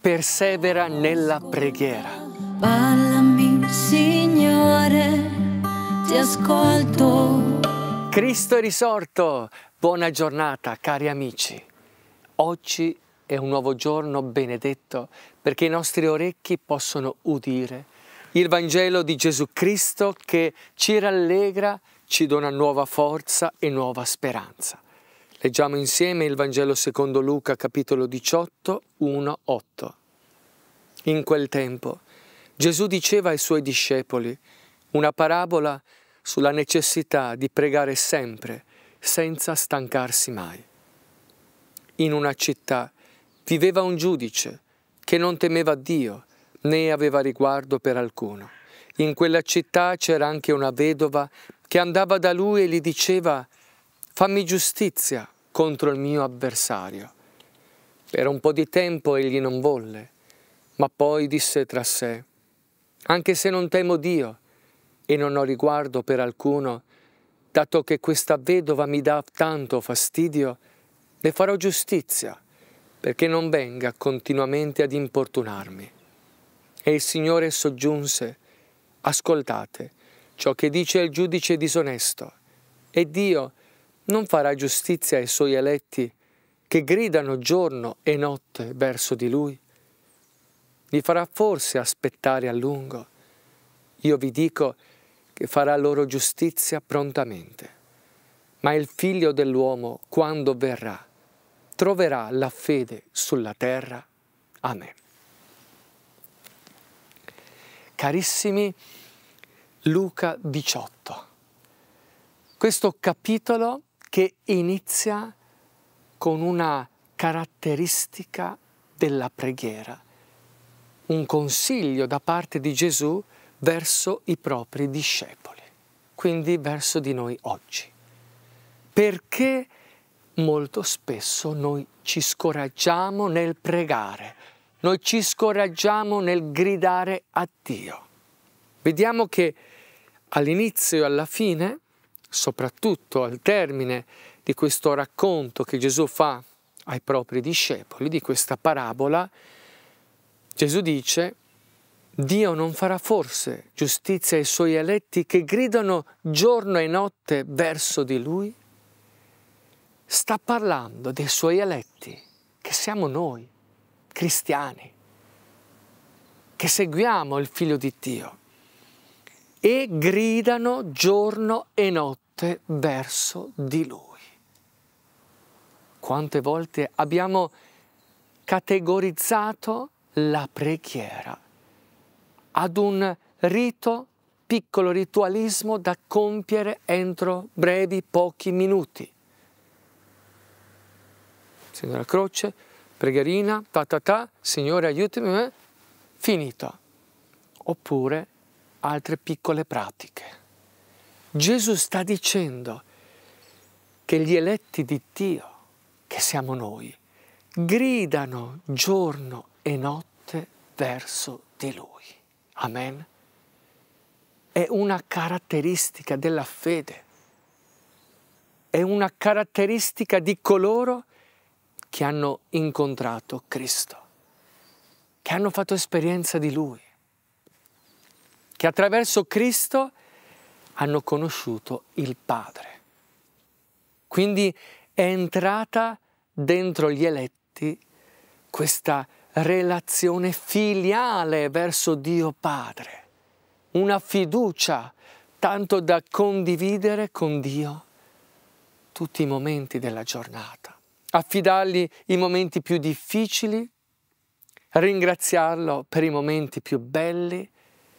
persevera nella preghiera. Parlami, Signore, ti ascolto. Cristo è risorto! Buona giornata, cari amici. Oggi è un nuovo giorno benedetto perché i nostri orecchi possono udire il Vangelo di Gesù Cristo che ci rallegra, ci dona nuova forza e nuova speranza. Leggiamo insieme il Vangelo secondo Luca, capitolo 18, 1-8. In quel tempo Gesù diceva ai suoi discepoli una parabola sulla necessità di pregare sempre, senza stancarsi mai. In una città viveva un giudice che non temeva Dio né aveva riguardo per alcuno. In quella città c'era anche una vedova che andava da lui e gli diceva: «Fammi giustizia contro il mio avversario». Per un po' di tempo egli non volle, ma poi disse tra sé: «Anche se non temo Dio e non ho riguardo per alcuno, dato che questa vedova mi dà tanto fastidio, le farò giustizia, perché non venga continuamente ad importunarmi». E il Signore soggiunse: «Ascoltate ciò che dice il giudice disonesto, e Dio non farà giustizia ai suoi eletti che gridano giorno e notte verso di Lui? Li farà forse aspettare a lungo? Io vi dico che farà loro giustizia prontamente. Ma il Figlio dell'uomo, quando verrà, troverà la fede sulla terra?» Amen. Carissimi, Luca 18. Questo capitolo che inizia con una caratteristica della preghiera, un consiglio da parte di Gesù verso i propri discepoli, quindi verso di noi oggi. Perché molto spesso noi ci scoraggiamo nel pregare, noi ci scoraggiamo nel gridare a Dio. Vediamo che all'inizio e alla fine, soprattutto al termine di questo racconto che Gesù fa ai propri discepoli, di questa parabola, Gesù dice: «Dio non farà forse giustizia ai suoi eletti che gridano giorno e notte verso di Lui?» Sta parlando dei suoi eletti, che siamo noi, cristiani, che seguiamo il Figlio di Dio, e gridano giorno e notte verso di Lui. Quante volte abbiamo categorizzato la preghiera ad un rito, piccolo ritualismo da compiere entro brevi, pochi minuti. Signore la croce, preghierina, Signore aiutami, finito. Oppure altre piccole pratiche. Gesù sta dicendo che gli eletti di Dio, che siamo noi, gridano giorno e notte verso di Lui. Amen. È una caratteristica della fede, è una caratteristica di coloro che hanno incontrato Cristo, che hanno fatto esperienza di Lui, che attraverso Cristo hanno conosciuto il Padre. Quindi è entrata dentro gli eletti questa relazione filiale verso Dio Padre, una fiducia tanto da condividere con Dio tutti i momenti della giornata, affidargli i momenti più difficili, ringraziarlo per i momenti più belli,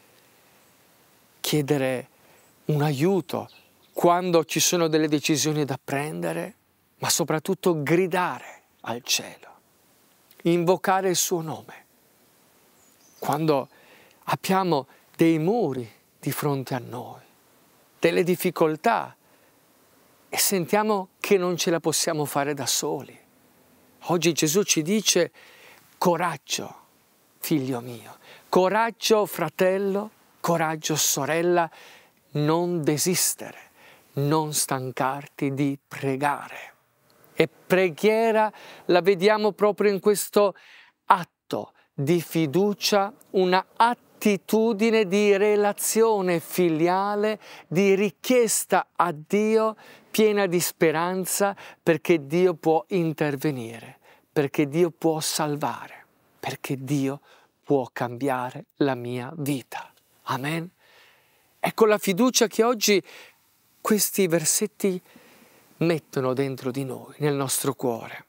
chiedere un aiuto quando ci sono delle decisioni da prendere, ma soprattutto gridare al cielo, invocare il suo nome. Quando abbiamo dei muri di fronte a noi, delle difficoltà e sentiamo che non ce la possiamo fare da soli. Oggi Gesù ci dice: coraggio, figlio mio, coraggio, fratello, coraggio, sorella, non desistere, non stancarti di pregare. E preghiera la vediamo proprio in questo atto di fiducia, una attitudine di relazione filiale, di richiesta a Dio, piena di speranza, perché Dio può intervenire, perché Dio può salvare, perché Dio può cambiare la mia vita. Amen. Ecco la fiducia che oggi questi versetti mettono dentro di noi, nel nostro cuore.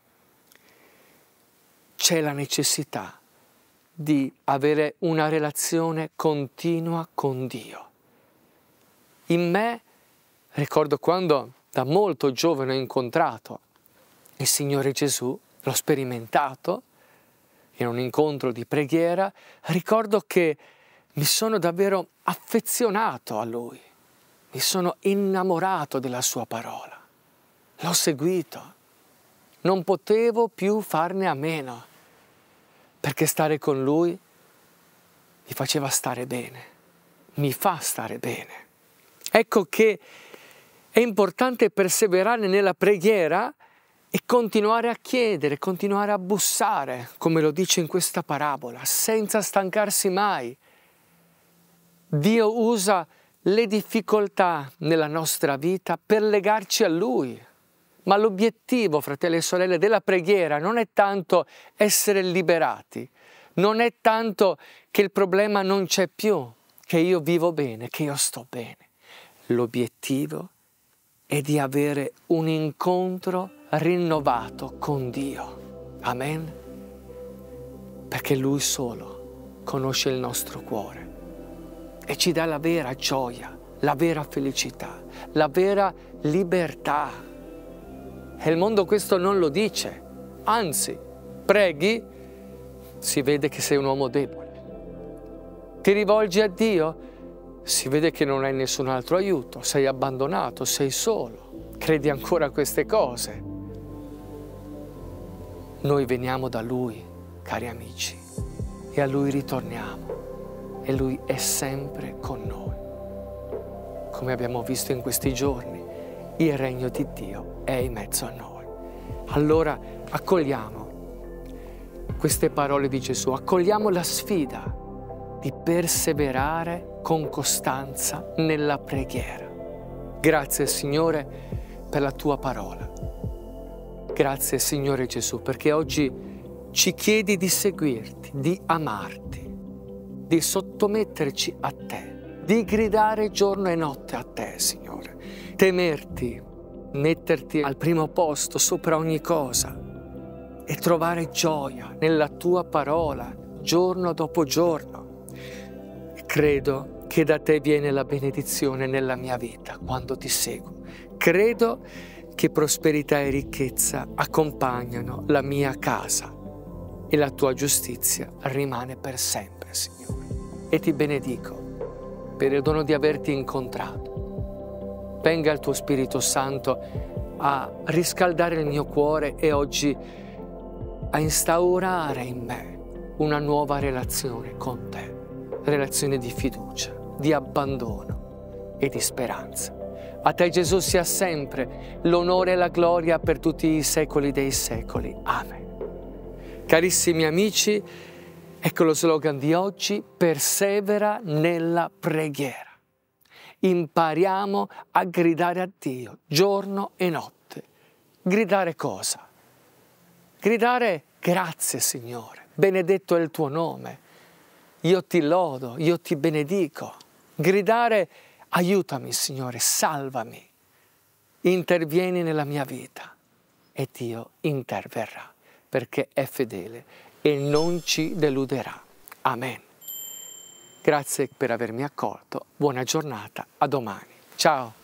C'è la necessità di avere una relazione continua con Dio. In me, ricordo quando da molto giovane ho incontrato il Signore Gesù, l'ho sperimentato in un incontro di preghiera, ricordo che mi sono davvero affezionato a Lui, mi sono innamorato della Sua parola, l'ho seguito, non potevo più farne a meno, perché stare con Lui mi faceva stare bene, mi fa stare bene. Ecco che è importante perseverare nella preghiera e continuare a chiedere, continuare a bussare, come lo dice in questa parabola, senza stancarsi mai. Dio usa le difficoltà nella nostra vita per legarci a Lui. Ma l'obiettivo, fratelli e sorelle, della preghiera non è tanto essere liberati, non è tanto che il problema non c'è più, che io vivo bene, che io sto bene. L'obiettivo è di avere un incontro rinnovato con Dio. Amen? Perché Lui solo conosce il nostro cuore e ci dà la vera gioia, la vera felicità, la vera libertà. E il mondo questo non lo dice, anzi, preghi, si vede che sei un uomo debole. Ti rivolgi a Dio, si vede che non hai nessun altro aiuto, sei abbandonato, sei solo, credi ancora a queste cose. Noi veniamo da Lui, cari amici, e a Lui ritorniamo, e Lui è sempre con noi. Come abbiamo visto in questi giorni, il regno di Dio è in mezzo a noi. Allora accogliamo queste parole di Gesù, accogliamo la sfida di perseverare con costanza nella preghiera. Grazie Signore per la Tua parola. Grazie Signore Gesù perché oggi ci chiedi di seguirti, di amarti, di sottometterci a Te, di gridare giorno e notte a Te, Signore. Temerti, metterti al primo posto sopra ogni cosa e trovare gioia nella Tua parola giorno dopo giorno. Credo che da Te viene la benedizione nella mia vita quando Ti seguo. Credo che prosperità e ricchezza accompagnano la mia casa e la Tua giustizia rimane per sempre, Signore. E Ti benedico per il dono di averti incontrato. Venga il Tuo Spirito Santo a riscaldare il mio cuore e oggi a instaurare in me una nuova relazione con Te, relazione di fiducia, di abbandono e di speranza. A Te Gesù sia sempre l'onore e la gloria per tutti i secoli dei secoli. Amen. Carissimi amici, ecco lo slogan di oggi: persevera nella preghiera. Impariamo a gridare a Dio giorno e notte. Gridare cosa? Gridare grazie Signore, benedetto è il Tuo nome, io Ti lodo, io Ti benedico. Gridare aiutami Signore, salvami, intervieni nella mia vita e Dio interverrà perché è fedele e non ci deluderà. Amen. Grazie per avermi accolto, buona giornata, a domani. Ciao!